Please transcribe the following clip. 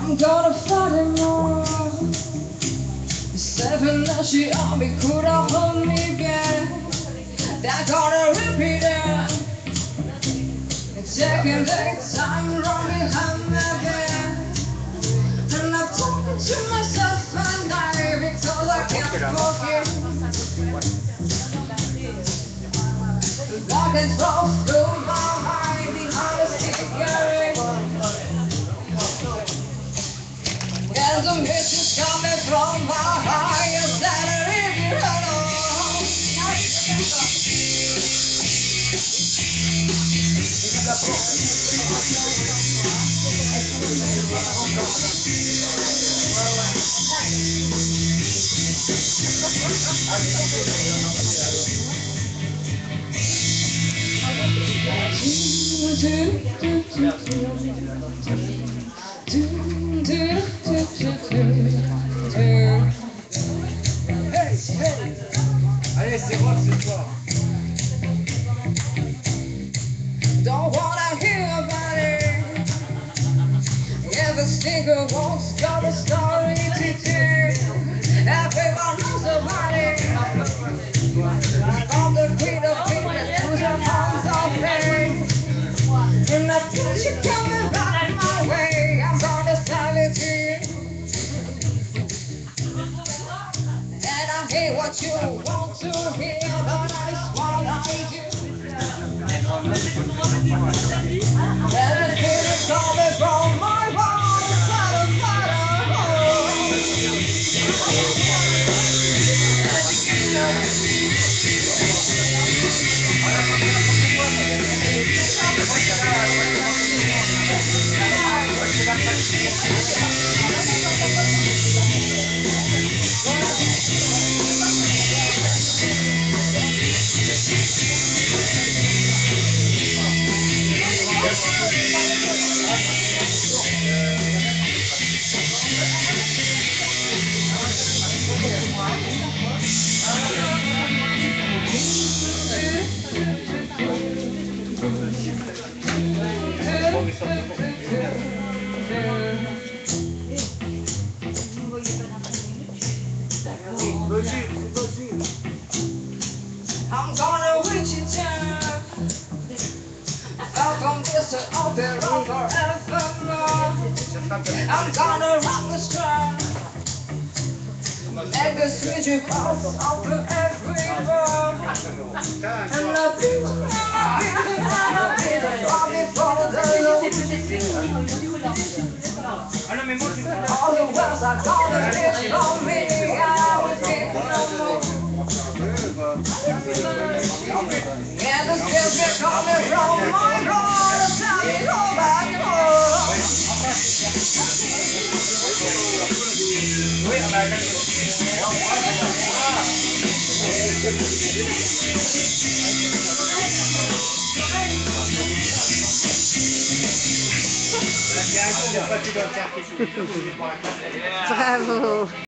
I'm gonna fight him more. Seven that she on me could have hold me back. That gonna repeat it. Taking the time wrong behind my back. And I'm talking to myself and I because I can't forget. Walking so through my mind behind a cigarette. And the mission's coming from my higher Saturday hello. Allez, c'est rock ce soir. Don't wanna hear about it. Every single one's got a story to tell. Everyone knows about it. From the queen of kings to the house of pain. And I feel you coming back my way. I'm gonna tell it to you. And I hear what you want to hear, but that's what I do. And I feel it coming from my heart, I'm gonna reach it down. From this to open up forevermore. I'm gonna rock the strand. Make the switch across open everywhere. And I feel for the all the wells are gonna reach on me. I will get no more. Yeah, the skills are coming from my heart. Tell me go back home. Bravo.